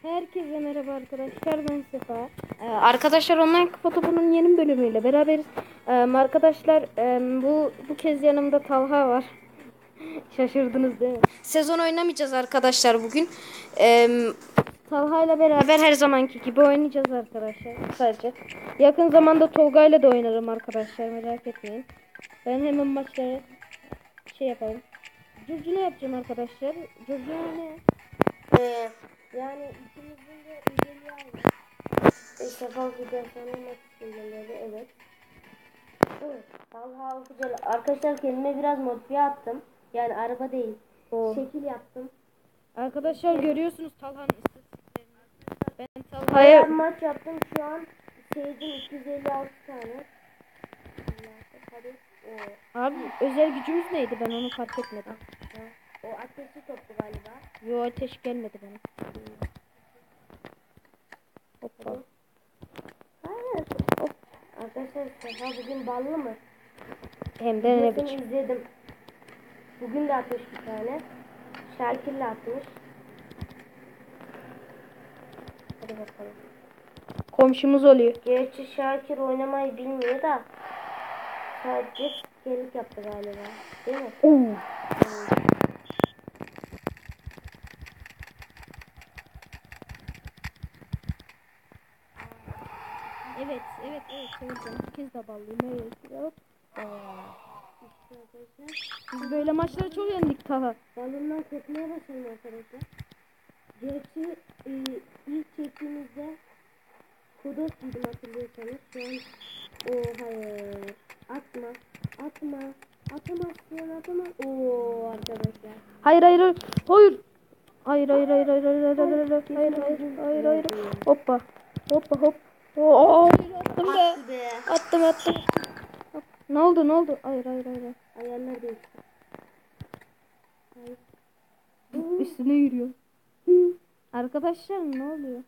Herkese merhaba arkadaşlar, ben Sefa. Arkadaşlar online kafa topunun yeni bölümüyle beraberiz. Arkadaşlar bu kez yanımda Talha var. Şaşırdınız değil mi? Sezon oynamayacağız arkadaşlar bugün. Talha ile beraber her zamanki gibi oynayacağız arkadaşlar sadece. Yakın zamanda Tolga ile de oynarım arkadaşlar, merak etmeyin. Ben hemen maçları yapalım. Curcuna yapacağım arkadaşlar. Curcuna ne? Yani ikimizin de özelliği aynı. Sefa güzel sanılmak isimleri, evet. Evet. Talha güzel. Arkadaşlar kendime biraz modifiye attım. Yani araba değil. Şekil yaptım. Arkadaşlar görüyorsunuz Talha'nın istatistiklerini. Ben Talha'ya maç yaptım şu an. Seyircim 256 tane. Hadi. Abi özel gücümüz neydi, ben onu fark etmedim. O ateşli toptu galiba. Yo, ateş gelmedi bana. Hoppa. Hayır. Hop. Arkadaşlar Sefa bugün ballı mı? Hem de ne biçim. İzledim. Bugün de atmış bir tane. Şakir'le atmış. Hadi bakalım. Komşumuz oluyor. Gerçi Şakir oynamayı bilmiyor da sadece skelik yaptı galiba. Değil mi? Evet. Bir kez de ballıyım. Evet. Biz böyle maçları çok yendik Talha. Balondan kokmaya başladım arkadaşlar. Gerçi ilk çektiğimizde Kodos giydim hatırlıyorsanız. Şu an hayır. Atamazsın. Arkadaşlar. Hayır. Hayır. Hoppa. Attım. Ne oldu? Hayır. Ayarlar değişti. Hayır. Üstüne yürüyor. Arkadaşlar ne oluyor?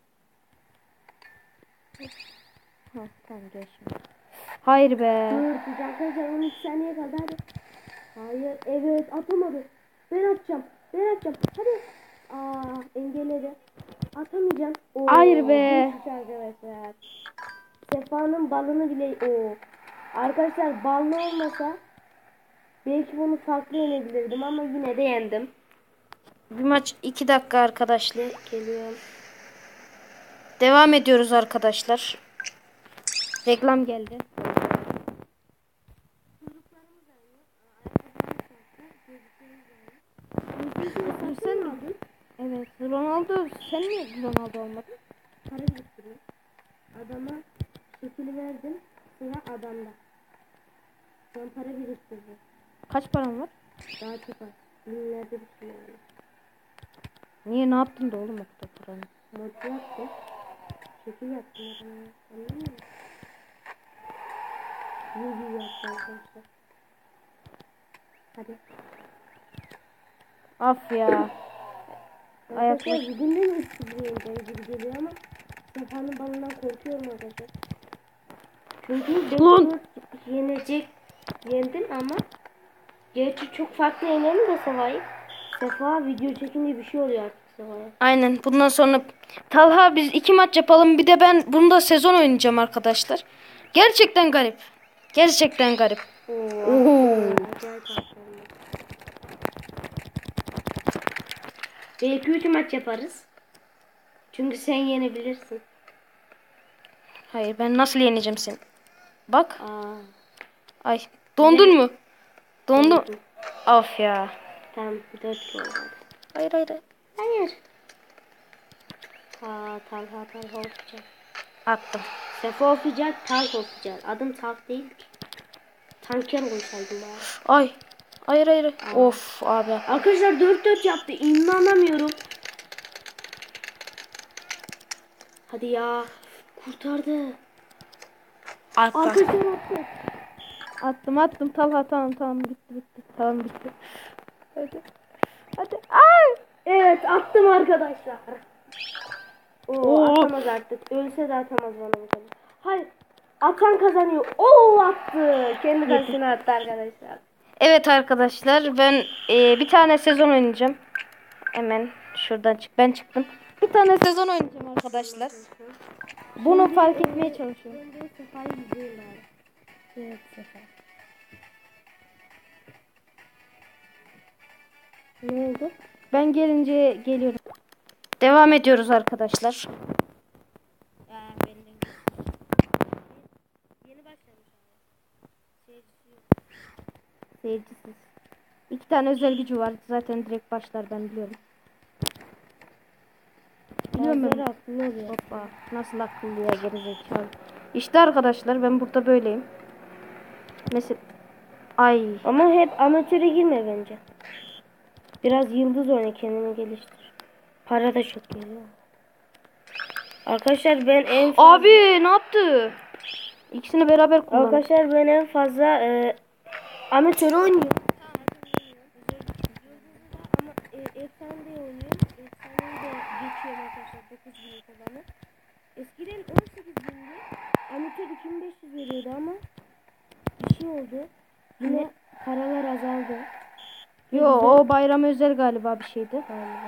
Tamam gel şimdi. Hayır be. Dur arkadaşlar 12 saniye kaldı hadi. Hayır, evet atamadı. Ben atacağım. Hadi. Engelledi. Atamayacağım. Hayır be. Arkadaşlar. Sefa'nın balını bile Arkadaşlar ballı olmasa belki bunu farklı yenebilirdim ama yine de yendim. Bir maç 2 dakika arkadaşlar. Geliyorum. Devam ediyoruz arkadaşlar. Reklam geldi. Sen mi aldın? Evet. Ronaldo. Sen niye Ronaldo olmadın? Para biriktiriyor. Adama şekil verdim. Sıra adamda. Ben para biriktirdim. Kaç param var? Daha çok az. Binlerde bir şey var. Niye, ne yaptın da oğlum o kadar paranı? Mod yaptım. Şekil yaptım adamı. Anladın mı? Yüzü yaptım arkadaşlar. Hadi. Af ya. Arkadaşlar bugün de mi üstündeyim gibi geliyor ama Sefa'nın balından korkuyorum arkadaşlar. Çünkü yendin ama gerçi çok farklı yenerim de Sefa'yı. Sefa video çekince bir şey oluyor artık Sefa'ya. Aynen, bundan sonra Talha biz 2 maç yapalım, bir de ben bunda sezon oynayacağım arkadaşlar. Gerçekten garip. Belki 3 maç yaparız. Çünkü sen yenebilirsin. Hayır, ben nasıl yeneceğim seni? Bak. Ay, dondun mu? Dondum. Of ya. Tamam, 4 oldu. Hayır. Talha okuyacak. Attım. Sefa okuyacak, Talha okuyacak. Adım Talha değil ki. Tanker koysaydım bari. Ay. Hayır. Of abi. Arkadaşlar 4-4 yaptı. İnanamıyorum. Hadi ya. Kurtardı. Arkadaşlar attı. Attım. Talha tamam bitti. Tamam bitti. Hadi. Ay. Evet, attım arkadaşlar. Atamaz artık. Ölse de atamaz bana bakalım. Hayır. Atan kazanıyor. Attı. Kendi kalesine attı arkadaşlar. Evet arkadaşlar, ben bir tane sezon oynayacağım. Hemen şuradan ben çıktım. Bir tane sezon oynayacağım arkadaşlar. Bunu fark etmeye çalışıyorum. Ben de Sefa'yı izliyorum abi. Evet Sefa. Ne oldu? Ben gelince geliyorum. Devam ediyoruz arkadaşlar. Yeni başlamış abi. Seyircisi yok. Seyircisiz. 2 tane özel gücü var. Zaten direkt başlar, ben biliyorum. Biliyorum Bazıları ben. akıllı oluyor. Hoppa. Nasıl akıllı ya, gerizekalı. İşte arkadaşlar ben burada böyleyim. Mesela ay. Ama hep amatöre girme bence. Biraz yıldız oyna, kendini geliştir. Para da çok geliyor. Arkadaşlar ben en fazla... Abi ne yaptı? İkisini beraber kullan. Arkadaşlar ben en fazla amatör oynuyorum. Ama efsane oynuyorum. Efsaneyi de geçiyorum arkadaşlar. 9.000 kalanı. Eskiden 18.000'di. Amatör 2500 veriyordu ama bir şey oldu. Yine paralar azaldı. Yo, o bayram özel galiba bir şeydi.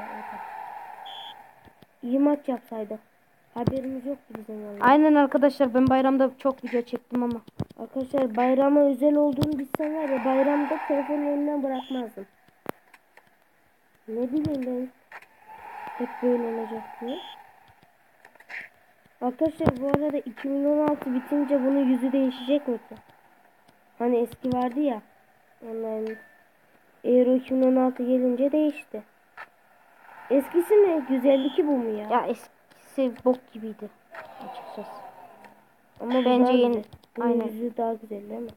İyi maç yapsaydık. Haberimiz yoktu bizim vallahi. Aynen arkadaşlar, ben bayramda çok video çektim ama. Arkadaşlar bayrama özel olduğunu bilsem var ya, bayramda telefonun önünden bırakmazdım. Ne bileyim ben. Hep böyle olacak diye. Arkadaşlar bu arada 2016 bitince bunun yüzü değişecek mi ki? Hani eski vardı ya. Onların Euro 2016 gelince değişti. Eskisi mi? Güzeldi bu mu ya? Ya eskisi bok gibiydi açıkçası. Ama bu Bence daha yeni. güzel. Bunun Aynen. yüzü daha güzel değil mi?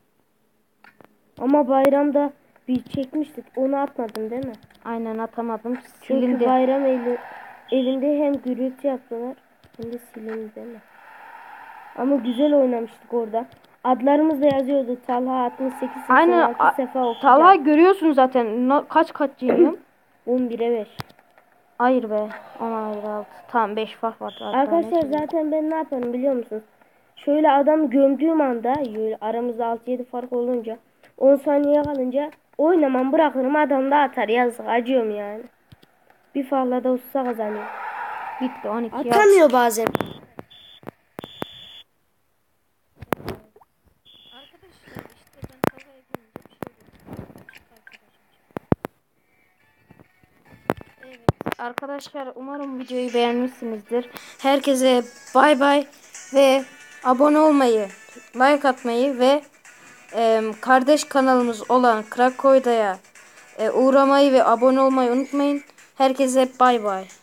Ama bayramda bir çekmiştik. Onu atmadın değil mi? Aynen, atamadım. Çünkü Silindi. bayram evinde hem gürültü yaptılar hem de silindi değil mi? Ama güzel oynamıştık orada. Adlarımız da yazıyordu. Talha 68 Aynen. 86 Sefa Okuyacak. Talha görüyorsun zaten. Kaç yeniyorum? 11'e 5. Hayır be. 16. Tamam, 5 fark var. Arkadaşlar zaten ben ne yaparım biliyor musunuz? Şöyle adam gömdüğüm anda aramızda 6-7 fark olunca 10 saniye kalınca oynamam, bırakırım, adam da atar, yazık, acıyorum yani. Bir farla da olsa kazanıyor. Bitti 12. Atamıyor bazen. Arkadaşlar işte ben Talha'ya gelince bir şey Evet. Arkadaşlar umarım videoyu beğenmişsinizdir. Herkese bay bay ve abone olmayı, like atmayı ve kardeş kanalımız olan Krakoyda'ya uğramayı ve abone olmayı unutmayın. Herkese bay bay.